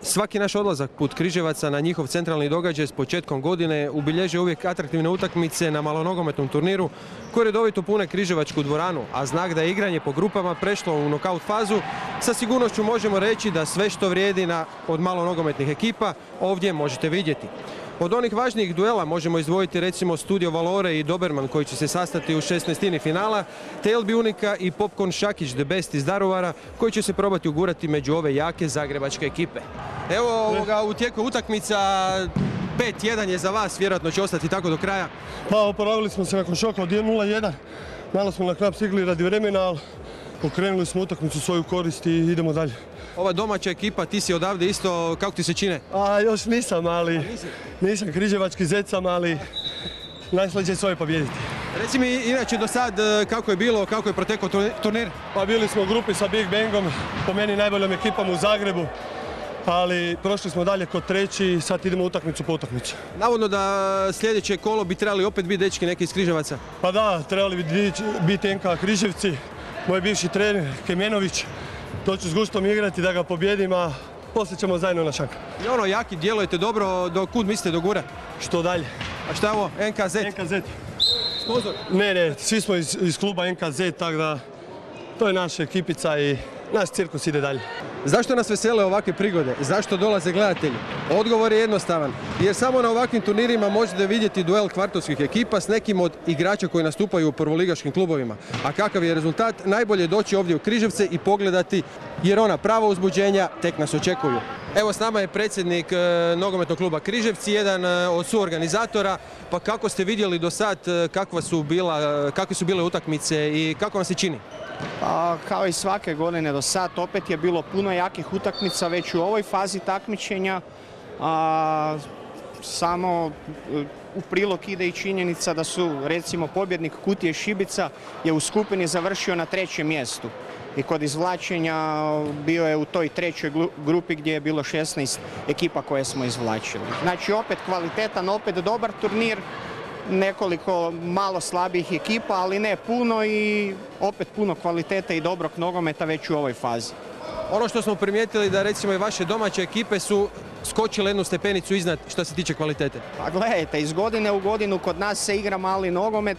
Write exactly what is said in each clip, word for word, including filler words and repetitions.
Svaki naš odlazak put Križevaca na njihov centralni događaj s početkom godine ubilježe uvijek atraktivne utakmice na malonogometnom turniru koji redovito pune Križevačku dvoranu, a znak da je igranje po grupama prešlo u nokaut fazu, sa sigurnošću možemo reći da sve što vrijedi na, od malonogometnih ekipa ovdje možete vidjeti. Od onih važnijih duela možemo izdvojiti recimo Studio Valore i Doberman koji će se sastati u šesnaestini finala, te L B Unica i Popcorn Šakić The Best iz Daruvara koji će se probati ugurati među ove jake zagrebačke ekipe. Evo ovoga, u tijeku utakmica pet jedan je za vas, vjerojatno će ostati tako do kraja. Pa oporavili smo se nakon šoka od nula jedan, malo smo na kraj stigli radi vremena, ali okrenuli smo utakmicu u svoju korist i idemo dalje. Ova domaća ekipa, ti si odavde isto, kako ti se čine? A još nisam, ali nisam križevački zec sam, ali najslađe je svoje pobijediti. Reci mi inače do sad kako je bilo, kako je protekao turnir? Pa bili smo u grupi sa Big Bangom, po meni najboljom ekipom u Zagrebu, ali prošli smo dalje kod treći i sad idemo utakmicu po utakmicu. Navodno da sljedeće kolo bi trebali opet biti dečki neki iz Križevaca. Pa da, trebali bi biti N K Križevci, moj bivši trener Kemenović. To ću s guštom igrati da ga pobjedim, a poslije ćemo zajedno na šank. I ono, jaki, djelujete dobro, do kud mislite do gura? Što dalje? A šta je ovo? N K Z? N K Z. Sponzor? Ne, ne, svi smo iz, iz kluba N K Z, tako da to je naša ekipica i naš cirkus ide dalje. Zašto nas vesele ovakve prigode? Zašto dolaze gledatelji? Odgovor je jednostavan, jer samo na ovakvim turnirima možete vidjeti duel kvartovskih ekipa s nekim od igrača koji nastupaju u prvoligaškim klubovima. A kakav je rezultat? Najbolje je doći ovdje u Križevce i pogledati, jer ona prava uzbuđenja tek nas očekuju. Evo s nama je predsjednik e, nogometnog kluba Križevci, jedan e, od suorganizatora. Pa kako ste vidjeli do sad, e, kakva su bila, e, kakve su bile utakmice i kako vam se čini? Pa, kao i svake godine do sad, opet je bilo puno jakih utakmica već u ovoj fazi takmičenja. A, samo u prilog ide i činjenica da su, recimo, pobjednik Kutije Šibica je u skupini završio na trećem mjestu. I kod izvlačenja bio je u toj trećoj grupi gdje je bilo šesnaest ekipa koje smo izvlačili. Znači opet kvalitetan, opet dobar turnir, nekoliko malo slabijih ekipa, ali ne puno i opet puno kvalitete i dobrog nogometa već u ovoj fazi. Ono što smo primijetili da recimo i vaše domaće ekipe su skočile jednu stepenicu iznad što se tiče kvalitete. Pa gledajte, iz godine u godinu kod nas se igra mali nogomet.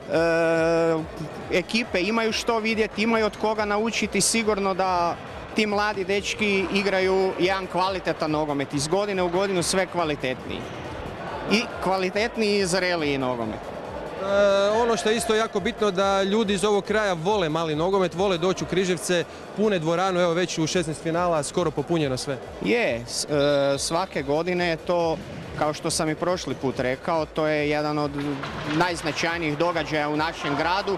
E, ekipe imaju što vidjeti, imaju od koga naučiti, sigurno da ti mladi dečki igraju jedan kvalitetan nogomet, iz godine u godinu sve kvalitetniji i kvalitetniji i zreliji nogomet. E, ono što je isto jako bitno da ljudi iz ovog kraja vole mali nogomet, vole doći u Križevce, pune dvoranu, evo već u šesnaest finala, skoro popunjeno sve. Je, e, svake godine je to, kao što sam i prošli put rekao, to je jedan od najznačajnijih događaja u našem gradu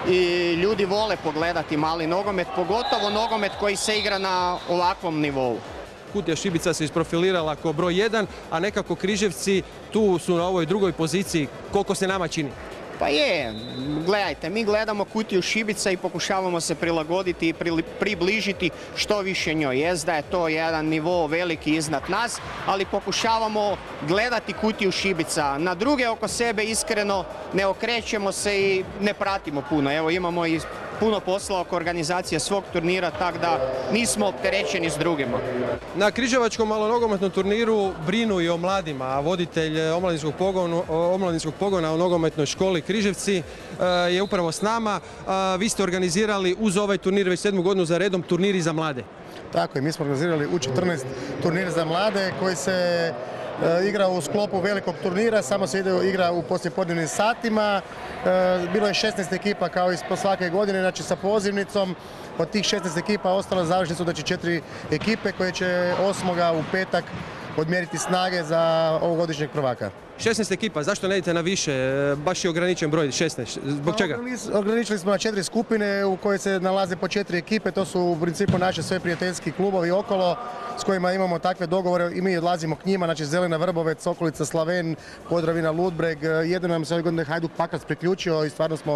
i ljudi vole pogledati mali nogomet, pogotovo nogomet koji se igra na ovakvom nivou. Kutija Šibica se isprofilirala kao broj jedan, a nekako Križevci tu su na ovoj drugoj poziciji. Koliko se nama čini? Pa je, gledajte, mi gledamo Kutiju Šibica i pokušavamo se prilagoditi i približiti što više njoj. Jest da je to jedan nivo veliki iznad nas, ali pokušavamo gledati Kutiju Šibica. Na druge oko sebe iskreno ne okrećemo se i ne pratimo puno. Evo imamo i puno posla oko organizacije svog turnira, tako da nismo opterećeni s drugima. Na Križevačkom malonogometnom turniru brinu i o mladima, a voditelj omladinskog pogona, omladinskog pogona u nogometnoj školi Križevci je upravo s nama. Vi ste organizirali uz ovaj turnir već sedmu godinu za redom turniri za mlade. Tako je, mi smo organizirali U četrnaest turnir za mlade koji se igra u sklopu velikog turnira, samo se ide igra u poslijepodnevnim satima. Bilo je šesnaest ekipa kao i svake godine, znači sa pozivnicom. Od tih šesnaest ekipa ostalo završni su znači četiri ekipe koje će osmoga u petak odmjeriti snage za ovogodišnjeg prvaka. šesnaest ekipa, zašto ne idete na više? Baš je ograničen broj, šesnaest. Zbog čega? Ograničili smo na četiri skupine u kojoj se nalaze po četiri ekipe. To su u principu naše sve prijateljski klubovi okolo s kojima imamo takve dogovore i mi odlazimo k njima. Znači Zelena Vrbovec, Okolica Slaven, Podravina Ludbreg. Jedino nam se ove godine Hajduk Pakrac priključio i stvarno smo,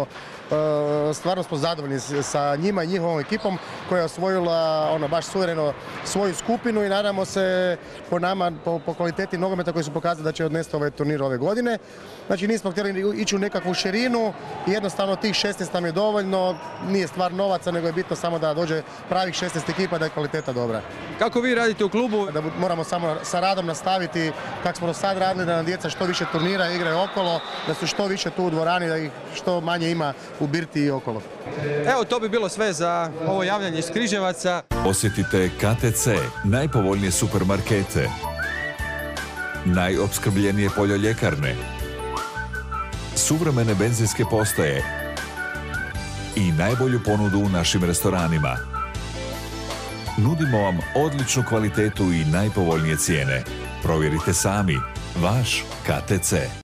stvarno smo zadovoljni sa njima i njihovom ekipom koja je osvojila ono, baš suvereno svoju skupinu i nadamo se po nama, po, po kvaliteti nogometa koji su pokazali da će odnesti ovaj turnir turnir ove godine. Znači nismo htjeli ići u nekakvu širinu i jednostavno tih šesnaest nam je dovoljno, nije stvar novaca, nego je bitno samo da dođe pravih šesnaest ekipa, da je kvaliteta dobra. Kako vi radite u klubu? Da moramo samo sa radom nastaviti kako smo do sad radili, da nam djeca što više turnira igraju okolo, da su što više tu u dvorani, da ih što manje ima u birti i okolo. Evo, to bi bilo sve za ovo javljanje iz Križevaca. Posjetite K T C, najpovoljnije supermarkete, najopskrbljenije poljoljekarne, suvremene benzinske postaje i najbolju ponudu u našim restoranima. Nudimo vam odličnu kvalitetu i najpovoljnije cijene. Provjerite sami. Vaš K T C.